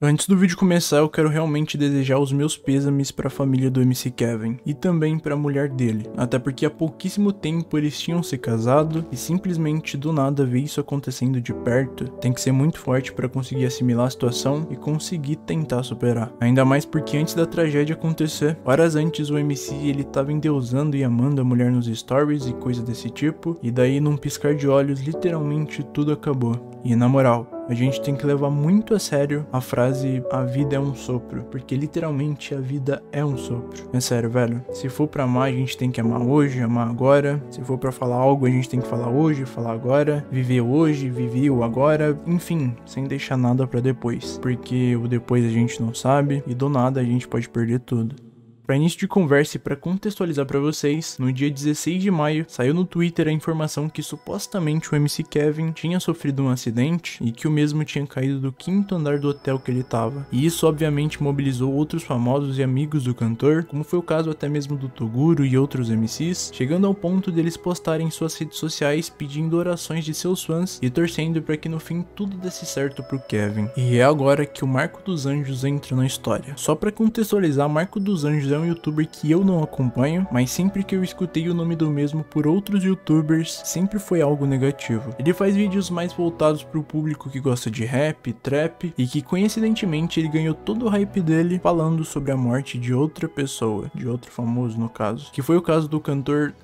Antes do vídeo começar, eu quero realmente desejar os meus pêsames para a família do MC Kevin e também para a mulher dele, até porque há pouquíssimo tempo eles tinham se casado e simplesmente do nada ver isso acontecendo de perto tem que ser muito forte para conseguir assimilar a situação e conseguir tentar superar. Ainda mais porque antes da tragédia acontecer, horas antes o MC ele tava endeusando e amando a mulher nos stories e coisa desse tipo, e daí num piscar de olhos literalmente tudo acabou. E na moral, a gente tem que levar muito a sério a frase "a vida é um sopro", porque literalmente a vida é um sopro. É sério, velho. Se for pra amar, a gente tem que amar hoje, amar agora. Se for pra falar algo, a gente tem que falar hoje, falar agora. Viver hoje, viver o agora. Enfim, sem deixar nada pra depois. Porque o depois a gente não sabe e do nada a gente pode perder tudo. Para início de conversa e para contextualizar para vocês, no dia 16 de maio saiu no Twitter a informação que supostamente o MC Kevin tinha sofrido um acidente e que o mesmo tinha caído do 5º andar do hotel que ele estava. E isso obviamente mobilizou outros famosos e amigos do cantor, como foi o caso até mesmo do Toguro e outros MCs, chegando ao ponto deles postarem em suas redes sociais pedindo orações de seus fãs e torcendo para que no fim tudo desse certo pro Kevin. E é agora que o Marco dos Anjos entra na história. Só para contextualizar, Marco dos Anjos é um youtuber que eu não acompanho, mas sempre que eu escutei o nome do mesmo por outros youtubers, sempre foi algo negativo. Ele faz vídeos mais voltados pro público que gosta de rap, trap, e que coincidentemente ele ganhou todo o hype dele falando sobre a morte de outra pessoa, de outro famoso no caso, que foi o caso do cantor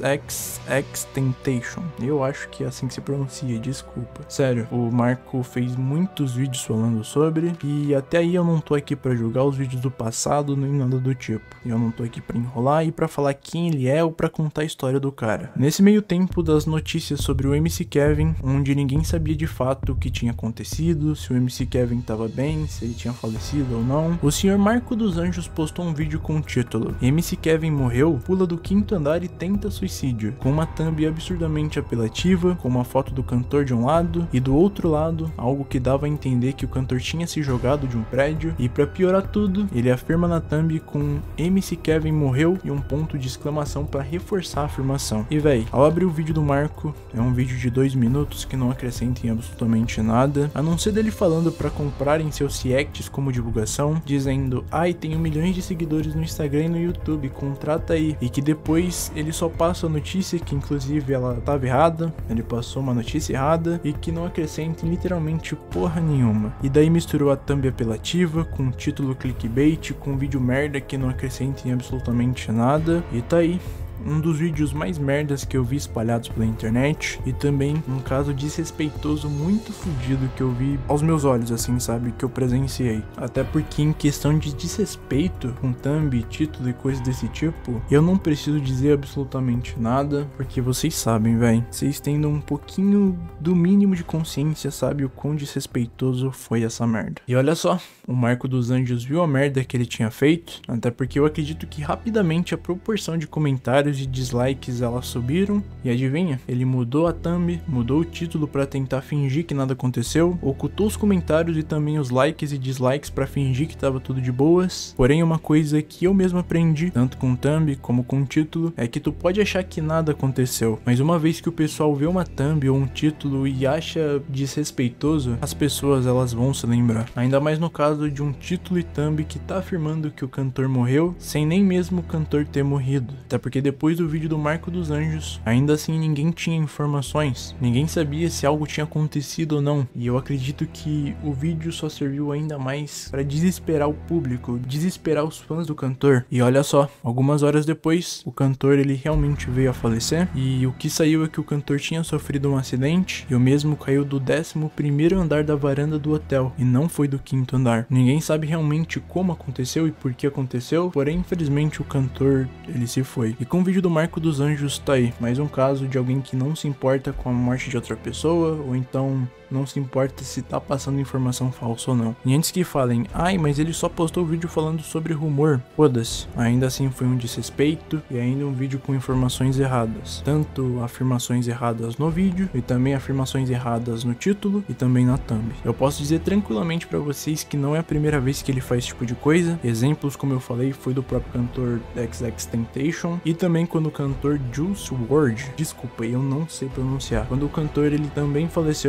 XXXTentacion. Eu acho que é assim que se pronuncia, desculpa. Sério, o Marco fez muitos vídeos falando sobre, e até aí eu não tô aqui pra julgar os vídeos do passado nem nada do tipo. Eu não tô aqui pra enrolar e pra falar quem ele é ou pra contar a história do cara. Nesse meio tempo das notícias sobre o MC Kevin, onde ninguém sabia de fato o que tinha acontecido, se o MC Kevin tava bem, se ele tinha falecido ou não, o senhor Marco dos Anjos postou um vídeo com o título "MC Kevin morreu, pula do 5º andar e tenta suicídio", com uma thumb absurdamente apelativa, com uma foto do cantor de um lado e do outro lado, algo que dava a entender que o cantor tinha se jogado de um prédio, e pra piorar tudo, ele afirma na thumb com "MC Kevin morreu" e um ponto de exclamação para reforçar a afirmação. E véi, ao abrir o vídeo do Marco, é um vídeo de 2 minutos que não acrescenta em absolutamente nada, a não ser dele falando para comprarem seus reacts como divulgação, dizendo "ai, tenho milhões de seguidores no Instagram e no YouTube, contrata aí", e que depois ele só passa a notícia que inclusive ela tava errada, ele passou uma notícia errada e que não acrescenta em literalmente porra nenhuma. E daí misturou a thumb apelativa com um título clickbait, com um vídeo merda que não acrescenta em absolutamente nada, e tá aí. Um dos vídeos mais merdas que eu vi espalhados pela internet, e também um caso desrespeitoso muito fodido que eu vi aos meus olhos, assim, sabe, que eu presenciei. Até porque em questão de desrespeito com thumb, título e coisas desse tipo, eu não preciso dizer absolutamente nada, porque vocês sabem, véi, vocês tendo um pouquinho do mínimo de consciência, sabe o quão desrespeitoso foi essa merda. E olha só, o Marco dos Anjos viu a merda que ele tinha feito, até porque eu acredito que rapidamente a proporção de comentários e dislikes elas subiram, e adivinha, ele mudou a thumb, mudou o título pra tentar fingir que nada aconteceu, ocultou os comentários e também os likes e dislikes pra fingir que tava tudo de boas. Porém, uma coisa que eu mesmo aprendi, tanto com thumb como com título, é que tu pode achar que nada aconteceu, mas uma vez que o pessoal vê uma thumb ou um título e acha desrespeitoso, as pessoas elas vão se lembrar. Ainda mais no caso de um título e thumb que tá afirmando que o cantor morreu, sem nem mesmo o cantor ter morrido. Até porque depois do vídeo do Marco dos Anjos, ainda assim ninguém tinha informações, ninguém sabia se algo tinha acontecido ou não, e eu acredito que o vídeo só serviu ainda mais para desesperar o público, desesperar os fãs do cantor. E olha só, algumas horas depois, o cantor ele realmente veio a falecer, e o que saiu é que o cantor tinha sofrido um acidente, e o mesmo caiu do 11º andar da varanda do hotel, e não foi do 5º andar. Ninguém sabe realmente como aconteceu e por que aconteceu, porém infelizmente o cantor ele se foi. E com o vídeo do Marco dos Anjos tá aí, mais um caso de alguém que não se importa com a morte de outra pessoa, ou então não se importa se tá passando informação falsa ou não. E antes que falem, ai, mas ele só postou o vídeo falando sobre rumor, foda-se, ainda assim foi um desrespeito e ainda um vídeo com informações erradas, tanto afirmações erradas no vídeo e também afirmações erradas no título e também na thumb. Eu posso dizer tranquilamente pra vocês que não é a primeira vez que ele faz esse tipo de coisa. Exemplos, como eu falei, foi do próprio cantor XXXTentacion e também quando o cantor Juice WRLD, desculpa, eu não sei pronunciar, quando o cantor ele também faleceu, adivinha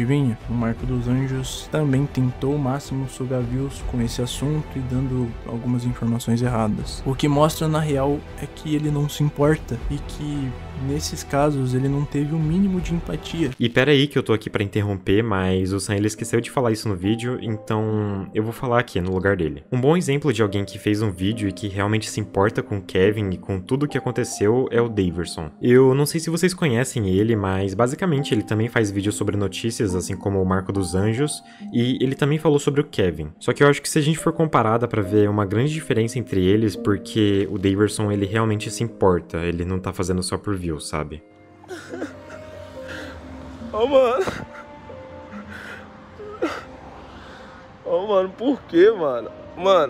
adivinha? O Marco dos Anjos também tentou ao máximo sugar views com esse assunto e dando algumas informações erradas. O que mostra na real é que ele não se importa e que nesses casos ele não teve o mínimo de empatia. E pera aí que eu tô aqui pra interromper, mas o Sam ele esqueceu de falar isso no vídeo, então eu vou falar aqui no lugar dele. Um bom exemplo de alguém que fez um vídeo e que realmente se importa com o Kevin e com tudo o que aconteceu é o Daverson. Eu não sei se vocês conhecem ele, mas basicamente ele também faz vídeos sobre notícias, assim como o Marco dos Anjos, e ele também falou sobre o Kevin. Só que eu acho que se a gente for comparar dá pra ver uma grande diferença entre eles, porque o Daverson ele realmente se importa, ele não tá fazendo só por view, sabe? Ô, mano. Ô, mano, por quê, mano? Mano,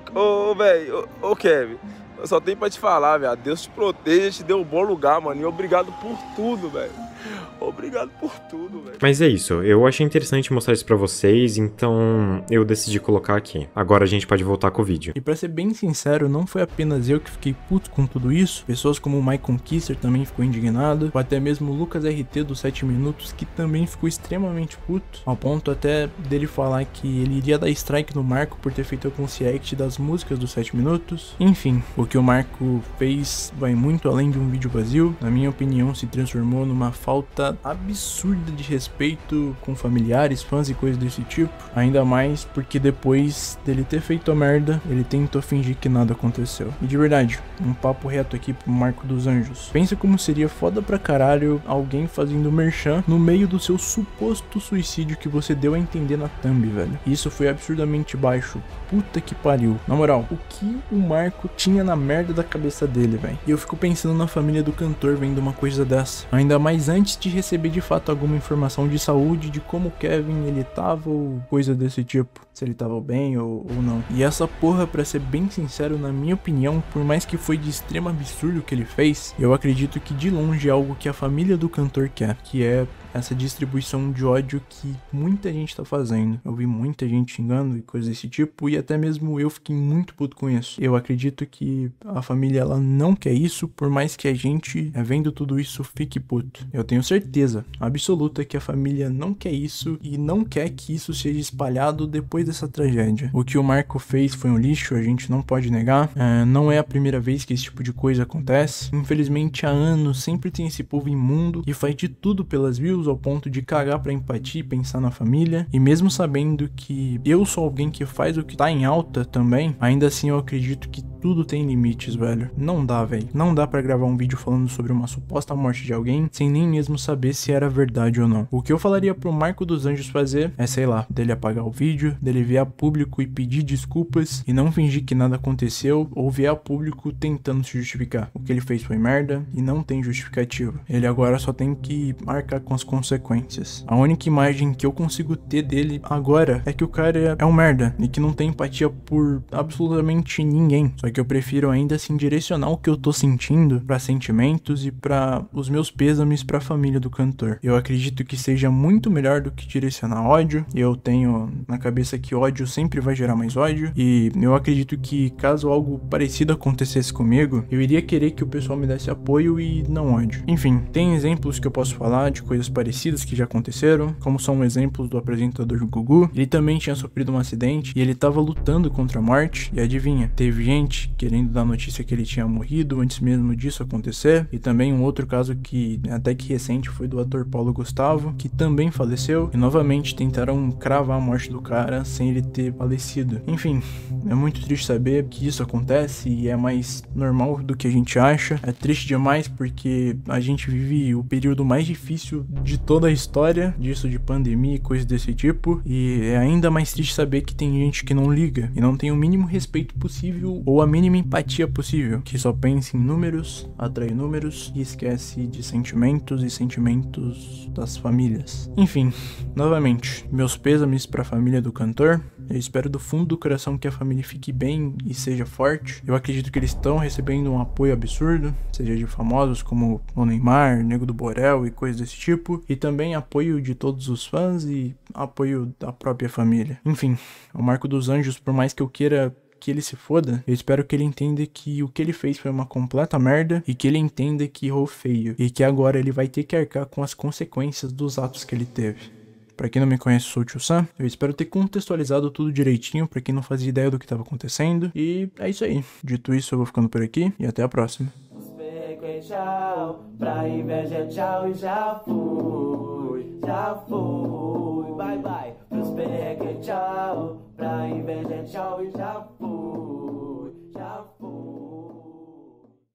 velho, ô, Kevin, eu só tenho pra te falar, velho. Deus te proteja, te deu um bom lugar, mano. E obrigado por tudo, velho. Obrigado por tudo, velho. Mas é isso, eu achei interessante mostrar isso pra vocês, então eu decidi colocar aqui. Agora a gente pode voltar com o vídeo. E pra ser bem sincero, não foi apenas eu que fiquei puto com tudo isso. Pessoas como o Michael Kisser também ficou indignado, ou até mesmo o Lucas RT dos 7 minutos, que também ficou extremamente puto, ao ponto até dele falar que ele iria dar strike no Marco por ter feito algum react das músicas dos 7 minutos. Enfim, o que o Marco fez vai muito além de um vídeo vazio. Na minha opinião, se transformou numa falta absurda de respeito com familiares, fãs e coisas desse tipo. Ainda mais porque depois dele ter feito a merda, ele tentou fingir que nada aconteceu. E de verdade, um papo reto aqui pro Marco dos Anjos. Pensa como seria foda pra caralho alguém fazendo merchan no meio do seu suposto suicídio que você deu a entender na thumb, velho. Isso foi absurdamente baixo. Puta que pariu. Na moral, o que o Marco tinha na merda da cabeça dele, velho? E eu fico pensando na família do cantor vendo uma coisa dessa. Ainda mais antes de receber de fato alguma informação de saúde, de como o Kevin ele tava ou coisa desse tipo. Se ele tava bem ou não. E essa porra, pra ser bem sincero, na minha opinião, por mais que foi de extremo absurdo o que ele fez, eu acredito que de longe é algo que a família do cantor quer, que é essa distribuição de ódio que muita gente tá fazendo. Eu vi muita gente xingando e coisas desse tipo, e até mesmo eu fiquei muito puto com isso. Eu acredito que a família, ela não quer isso, por mais que a gente, vendo tudo isso, fique puto. Eu tenho certeza absoluta que a família não quer isso e não quer que isso seja espalhado depois dessa tragédia. O que o Marco fez foi um lixo, a gente não pode negar. Não é a primeira vez que esse tipo de coisa acontece. Infelizmente, há anos sempre tem esse povo imundo que faz de tudo pelas views ao ponto de cagar pra empatia e pensar na família. E mesmo sabendo que eu sou alguém que faz o que tá em alta também, ainda assim eu acredito que tudo tem limites, velho. Não dá, velho. Não dá pra gravar um vídeo falando sobre uma suposta morte de alguém sem nem mesmo saber se era verdade ou não. O que eu falaria pro Marco dos Anjos fazer é, sei lá, dele apagar o vídeo, dele vir a público e pedir desculpas e não fingir que nada aconteceu, ou vir a público tentando se justificar. O que ele fez foi merda e não tem justificativa. Ele agora só tem que arcar com as consequências. A única imagem que eu consigo ter dele agora é que o cara é um merda e que não tem empatia por absolutamente ninguém. Só que eu prefiro ainda assim direcionar o que eu tô sentindo pra sentimentos e pra os meus pêsames pra família do cantor. Eu acredito que seja muito melhor do que direcionar ódio. Eu tenho na cabeça que ódio sempre vai gerar mais ódio, e eu acredito que caso algo parecido acontecesse comigo, eu iria querer que o pessoal me desse apoio e não ódio. Enfim, tem exemplos que eu posso falar de coisas parecidas que já aconteceram, como são exemplos do apresentador Gugu. Ele também tinha sofrido um acidente e ele tava lutando contra a morte, e adivinha, teve gente querendo dar notícia que ele tinha morrido antes mesmo disso acontecer. E também um outro caso que até que recente foi do ator Paulo Gustavo, que também faleceu, e novamente tentaram cravar a morte do cara sem ele ter falecido. Enfim, é muito triste saber que isso acontece e é mais normal do que a gente acha. É triste demais porque a gente vive o período mais difícil de toda a história disso, de pandemia e coisas desse tipo, e é ainda mais triste saber que tem gente que não liga e não tem o mínimo respeito possível ou a mínima empatia possível, que só pensa em números, atrai números e esquece de sentimentos e sentimentos das famílias. Enfim, novamente, meus pêsames pra família do cantor. Eu espero do fundo do coração que a família fique bem e seja forte. Eu acredito que eles estão recebendo um apoio absurdo, seja de famosos como o Neymar, Nego do Borel e coisas desse tipo, e também apoio de todos os fãs e apoio da própria família. Enfim, o Marco dos Anjos, por mais que eu queira que ele se foda, eu espero que ele entenda que o que ele fez foi uma completa merda e que ele entenda que errou feio e que agora ele vai ter que arcar com as consequências dos atos que ele teve. Pra quem não me conhece, eu sou o Tio Sam. Eu espero ter contextualizado tudo direitinho pra quem não fazia ideia do que tava acontecendo. E é isso aí. Dito isso, eu vou ficando por aqui e até a próxima. Tchau, pra inveja tchau e já fui, bye bye. Pros perreque tchau, pra inveja tchau e já fui.